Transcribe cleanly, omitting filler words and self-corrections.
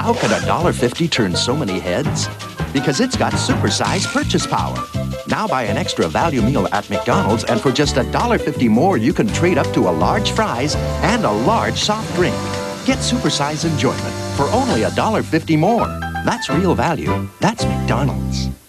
How could $1.50 turn so many heads? Because it's got supersized purchase power. Now buy an extra value meal at McDonald's, and for just $1.50 more, you can trade up to a large fries and a large soft drink. Get supersized enjoyment for only $1.50 more. That's real value. That's McDonald's.